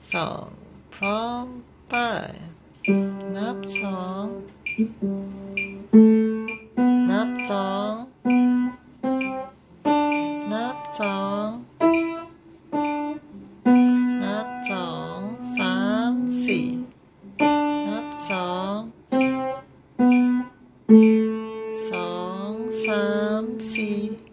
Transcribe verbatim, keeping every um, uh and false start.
สองพร้อมไปนับสองนับสองนับสองนับสองสามสี่นับสองสองสามสี่